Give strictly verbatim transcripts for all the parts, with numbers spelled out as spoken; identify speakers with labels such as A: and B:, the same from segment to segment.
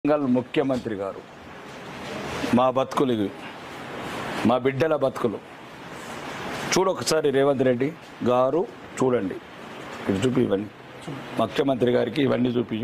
A: వరంగల్ ముఖ్యమంత్రి గారు మా బతుకులు ఇవి, మా బిడ్డల బతుకులు చూడొకసారి రేవంత్ రెడ్డి గారు చూడండి, ఇది చూపి ఇవన్నీ ముఖ్యమంత్రి గారికి ఇవన్నీ చూపించు.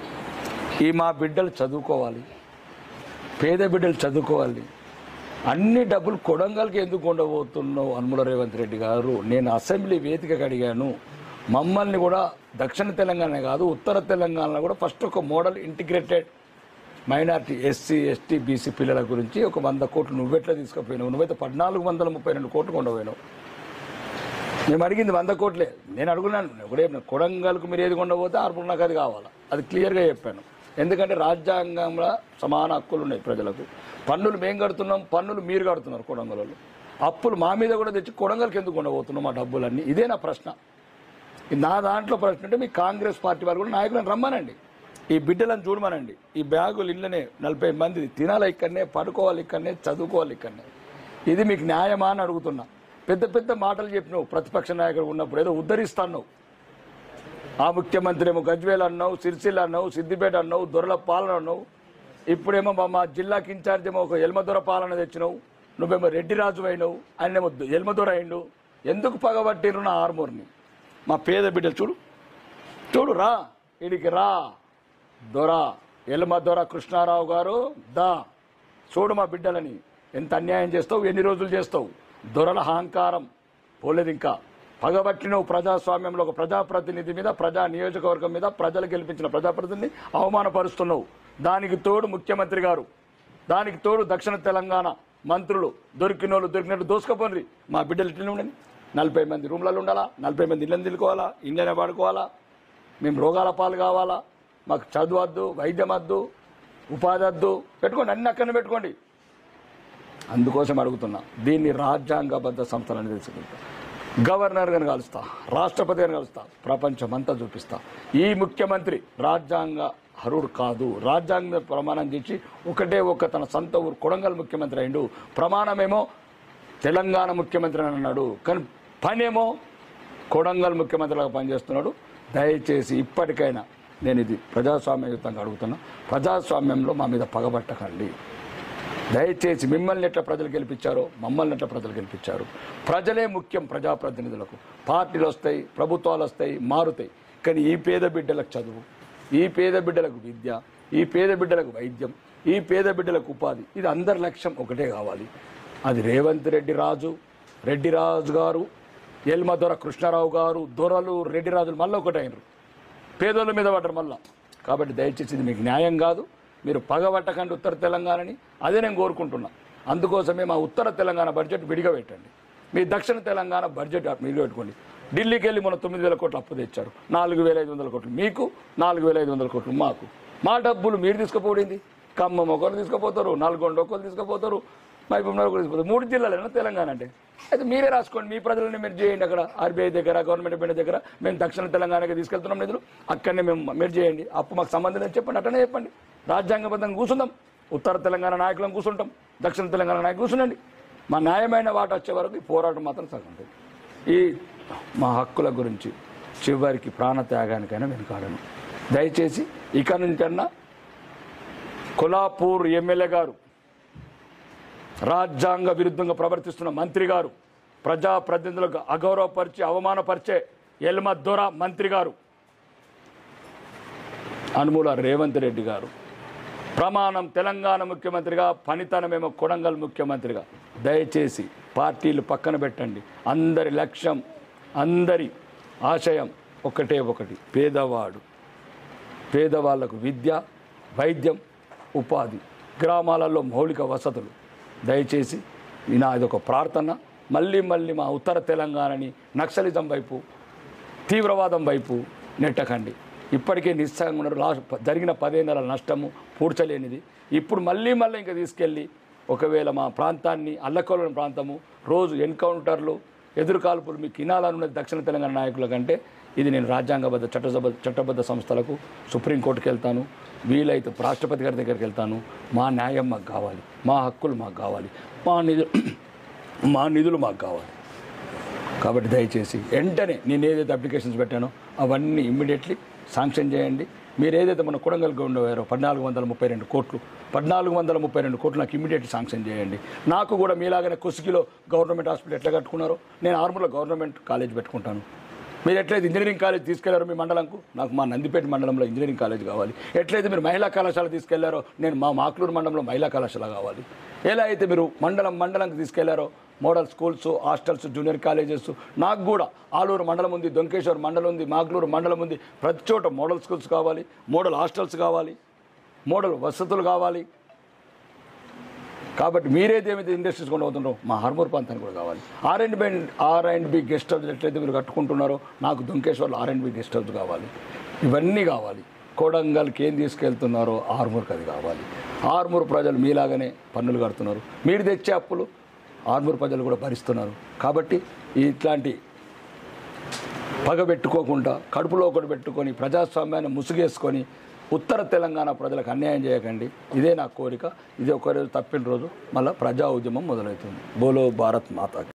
A: ఈ మా బిడ్డలు చదువుకోవాలి, పేద బిడ్డలు చదువుకోవాలి. అన్ని డబ్బులు కొడంగల్కి ఎందుకు ఉండబోతున్నావు అనుముల రేవంత్ రెడ్డి గారు? నేను అసెంబ్లీ వేదికగా అడిగాను, మమ్మల్ని కూడా దక్షిణ తెలంగాణ కాదు ఉత్తర తెలంగాణలో కూడా ఫస్ట్ ఒక model integrated minority SC ST BC పిల్లల గురించి ఒక వంద కోట్లు నువ్వెట్లా తీసుకుపోయినావు? నువ్వైతే పద్నాలుగు వందల ముప్పై రెండు కోట్లు కొండపోయినావు. మేము అడిగింది వంద కోట్లే. నేను అడుగున్నాను ఒకటే, కొడంగల్కు మీరు ఏది కొండపోతే ఆర్పులు నాకు అది కావాలా, అది క్లియర్గా చెప్పాను. ఎందుకంటే రాజ్యాంగంలో సమాన హక్కులు ఉన్నాయి ప్రజలకు. పన్నులు మేము కడుతున్నాం, పన్నులు మీరు కడుతున్నారు కొడంగల్ వాళ్ళు. అప్పులు మా మీద కూడా తెచ్చి కొడంగల్కి ఎందుకు ఉండబోతున్నాం మా డబ్బులన్నీ? ఇదే నా ప్రశ్న. నా దాంట్లో ప్రశ్న అంటే మీ కాంగ్రెస్ పార్టీ వాళ్ళు కూడా నాయకులను రమ్మనండి, ఈ బిడ్డలను చూడమనండి. ఈ బ్యాగులు ఇళ్ళనే నలభై మంది తినాలి ఇక్కడనే, పడుకోవాలి ఇక్కడనే, చదువుకోవాలి ఇక్కడనే. ఇది మీకు న్యాయమా అని అడుగుతున్నా. పెద్ద పెద్ద మాటలు చెప్పినావు ప్రతిపక్ష నాయకుడు ఉన్నప్పుడు, ఏదో ఉద్ధరిస్తాన్నావు. ఆ ముఖ్యమంత్రి ఏమో గజ్వేల్ అన్నావు, సిరిసిల్ల అన్నావు, సిద్దిపేట అన్నావు, దొరల పాలన అన్నావు. ఇప్పుడేమో మా జిల్లాకి ఇన్ఛార్జ్ ఏమో ఒక ఎల్మదొర పాలన తెచ్చినావు. నువ్వేమో రెడ్డి రాజు అయినావు, ఆయనేమో ఎల్మదొర అయిండు. ఎందుకు పగబట్టిరు నా ఆర్మూర్ని? మా పేద బిడ్డలు చూడు చూడు రా ఇడికి రా, దొర ఎల్మదొర కృష్ణారావు గారు దా చూడు మా బిడ్డలని. ఎంత అన్యాయం చేస్తావు, ఎన్ని రోజులు చేస్తావు? దొరల అహంకారం పోలేదు ఇంకా. పగబట్టినవు ప్రజాస్వామ్యంలో ఒక ప్రజాప్రతినిధి మీద, ప్రజా నియోజకవర్గం మీద, ప్రజలు గెలిపించిన ప్రజాప్రతినిధిని అవమానపరుస్తున్నావు. దానికి తోడు ముఖ్యమంత్రి గారు, దానికి తోడు దక్షిణ తెలంగాణ మంత్రులు దొరికినోళ్ళు దొరికినట్టు దోసుకపోండి. మా బిడ్డలు ఇట్లనే ఉండండి, నలభై మంది రూమ్లలో ఉండాలా, నలభై మంది ఇళ్ళని తినుకోవాలా, ఇండ్లనే పడుకోవాలా, మేము రోగాల పాలు కావాలా, మాకు చదువు వద్దు, వైద్యం వద్దు, ఉపాధి వద్దు, పెట్టుకోండి, అన్ని అక్కడనే పెట్టుకోండి. అందుకోసం అడుగుతున్నా, దీన్ని రాజ్యాంగబద్ధ సంస్థలని తెలుసుకుంటా. గవర్నర్ గారిని కలుస్తా, రాష్ట్రపతి గారిని కలుస్తా, ప్రపంచమంతా చూపిస్తా. ఈ ముఖ్యమంత్రి రాజ్యాంగ హరుడు కాదు. రాజ్యాంగ ప్రమాణం చేసి ఒకటే ఒక తన సొంత ఊరు కొడంగల్ ముఖ్యమంత్రి అయిండు. ప్రమాణమేమో తెలంగాణ ముఖ్యమంత్రి అని అన్నాడు, కానీ పనేమో కొడంగల్ ముఖ్యమంత్రిలాగా పనిచేస్తున్నాడు. దయచేసి ఇప్పటికైనా నేను ఇది ప్రజాస్వామ్యయుతంగా అడుగుతున్నా, ప్రజాస్వామ్యంలో మా మీద పగబట్టకండి దయచేసి. మిమ్మల్ని ఎట్లా ప్రజలు గెలిపించారో మమ్మల్ని ఎట్లా ప్రజలు గెలిపించారు. ప్రజలే ముఖ్యం ప్రజాప్రతినిధులకు. పార్టీలు వస్తాయి, ప్రభుత్వాలు వస్తాయి, మారుతాయి, కానీ ఈ పేద బిడ్డలకు చదువు, ఈ పేద బిడ్డలకు విద్య, ఈ పేద బిడ్డలకు వైద్యం, ఈ పేద బిడ్డలకు ఉపాధి, ఇది అందరి లక్ష్యం ఒకటే కావాలి. అది రేవంత్ రెడ్డి రాజు, రెడ్డి రాజు గారు, ఎల్మదొర కృష్ణారావు గారు, దొరలు రెడ్డి రాజులు మళ్ళీ ఒకటైనరు, పేదోళ్ళ మీద పడ్డరు మళ్ళా. కాబట్టి దయచేసి ఇది మీకు న్యాయం కాదు. మీరు పగబట్టకండి ఉత్తర తెలంగాణని, అదే నేను కోరుకుంటున్నా. అందుకోసమే మా ఉత్తర తెలంగాణ బడ్జెట్ విడిగా పెట్టండి, మీ దక్షిణ తెలంగాణ బడ్జెట్ విడిగా పెట్టుకోండి. ఢిల్లీకి వెళ్ళి మన తొమ్మిది వేల కోట్లు అప్పు తెచ్చారు, నాలుగు వేల ఐదు వందల కోట్లు మీకు, నాలుగు వేల ఐదు వందల కోట్లు మాకు. మా డబ్బులు మీరు తీసుకుపోయింది. ఖమ్మం ఒకరు తీసుకుపోతారు, నల్గొండ ఒకరు తీసుకుపోతారు, మహబూబ్నగర్ ఒకరు తీసుకుపోతారు. మూడు జిల్లాలైనా తెలంగాణ అంటే. అయితే మీరే రాసుకోండి, మీ ప్రజలని మీరు చేయండి. అక్కడ ఆర్బీఐ దగ్గర, గవర్నమెంట్ బ్యాంక్ దగ్గర మేము దక్షిణ తెలంగాణకి తీసుకెళ్తున్నాం నిధులు, అక్కడనే మేము మీరు చేయండి. అప్పు మాకు సంబంధం లేదు చెప్పండి, అట్టనే చెప్పండి. రాజ్యాంగబద్ధంగా కూర్చుందాం, ఉత్తర తెలంగాణ నాయకులను కూర్చుంటాం, దక్షిణ తెలంగాణ నాయకులు కూర్చుండండి. మా న్యాయమైన వాట వచ్చే వరకు ఈ పోరాటం మాత్రం సాగుంటుంది. ఈ మా హక్కుల గురించి చివరికి ప్రాణత్యాగానికైనా వెనుకాడను. దయచేసి ఇక నుంచన్నా కొల్లాపూర్ ఎమ్మెల్యే గారు, రాజ్యాంగ విరుద్ధంగా ప్రవర్తిస్తున్న మంత్రి గారు, ప్రజాప్రతినిధులకు అగౌరవపరిచి అవమానపరిచే ఎల్మదొర మంత్రి గారు, అనుముల రేవంత్ రెడ్డి గారు, ప్రమాణం తెలంగాణ ముఖ్యమంత్రిగా, పనితనమేమో కొడంగల్ ముఖ్యమంత్రిగా. దయచేసి పార్టీలు పక్కన పెట్టండి. అందరి లక్ష్యం, అందరి ఆశయం ఒకటే ఒకటి, పేదవాడు. పేదవాళ్లకు విద్య, వైద్యం, ఉపాధి, గ్రామాలలో మౌలిక వసతులు. దయచేసి నాది ఒక ప్రార్థన, మళ్ళీ మళ్ళీ మా ఉత్తర తెలంగాణని నక్సలిజం వైపు, తీవ్రవాదం వైపు నెట్టకండి. ఇప్పటికే నిస్సంగా ఉన్నారు. లాస్ట్ జరిగిన పదిహేను నష్టము పూడ్చలేనిది. ఇప్పుడు మళ్ళీ మళ్ళీ ఇంకా తీసుకెళ్ళి ఒకవేళ మా ప్రాంతాన్ని అల్లకొల్లని ప్రాంతము రోజు ఎన్కౌంటర్లు, ఎదురుకాల్పులు మీకు ఇనాలనున్నది దక్షిణ తెలంగాణ నాయకుల కంటే. ఇది నేను రాజ్యాంగబద్ధ చట్టసభ చట్టబద్ధ సంస్థలకు, సుప్రీంకోర్టుకి వెళ్తాను, వీలైతే రాష్ట్రపతి గారి దగ్గరికి వెళ్తాను. మా న్యాయం మాకు కావాలి, మా హక్కులు మాకు కావాలి, మా నిధులు మా నిధులు మాకు కావాలి. కాబట్టి దయచేసి వెంటనే నేను ఏదైతే అప్లికేషన్స్ పెట్టానో అవన్నీ ఇమ్మీడియట్లీ శాంక్షన్ చేయండి. మీరు ఏదైతే మన కొడంగల్గా ఉండేవారో పద్నాలుగు వందల ముప్పై రెండు కోట్లు పద్నాలుగు వందల ముప్పై రెండు కోట్లు నాకు ఇమీడియట్ శాంక్షన్ చేయండి. నాకు కూడా మీలాగానే కుసిగిలో గవర్నమెంట్ హాస్పిటల్ ఎట్లా కట్టుకున్నారో నేను ఆర్మూర్లో గవర్నమెంట్ కాలేజ్ పెట్టుకుంటాను. మీరు ఎట్లయితే ఇంజనీరింగ్ కాలేజ్ తీసుకెళ్లారో మీ మండలంకు, నాకు మా నందిపేట మండలంలో ఇంజనీరింగ్ కాలేజ్ కావాలి. ఎట్లయితే మీరు మహిళా కళాశాల తీసుకెళ్లారో నేను మా మాక్లూరు మండలంలో మహిళా కళాశాల కావాలి. ఎలా అయితే మీరు మండలం మండలంకి తీసుకెళ్లారో model schools, hostels, junior colleges, నాకు కూడా ఆలూరు మండలం ఉంది, దొంకేశ్వర్ మండలం ఉంది, మాగ్లూరు మండలం ఉంది. ప్రతి చోట మోడల్ స్కూల్స్ కావాలి, మోడల్ హాస్టల్స్ కావాలి, మోడల్ వసతులు కావాలి. కాబట్టి మీరైతే ఏమైతే ఇండస్ట్రీస్ కొండ అవుతుంటారో మా ఆర్మూర్ ప్రాంతానికి కూడా కావాలి. R and B R and B guest house ఎట్లయితే మీరు కట్టుకుంటున్నారో నాకు దొంకేశ్వర్లో R and B guest house కావాలి. ఇవన్నీ కావాలి. కొడంగల్కి ఏం తీసుకెళ్తున్నారో ఆర్మూర్కి అది కావాలి. ఆర్మూర్ ప్రజలు మీలాగానే పన్నులు కడుతున్నారు. మీరు తెచ్చే అప్పులు ఆర్మూర్ ప్రజలు కూడా భరిస్తున్నారు. కాబట్టి ఇట్లాంటి పగ పెట్టుకోకుండా కడుపులో ఒకటి పెట్టుకొని ప్రజాస్వామ్యాన్ని ముసుగేసుకొని ఉత్తర తెలంగాణ ప్రజలకు అన్యాయం చేయకండి. ఇదే నా కోరిక. ఇది ఒక రోజు తప్పిన రోజు మళ్ళీ ప్రజా ఉద్యమం మొదలవుతుంది. బోలో భారత్ మాతా.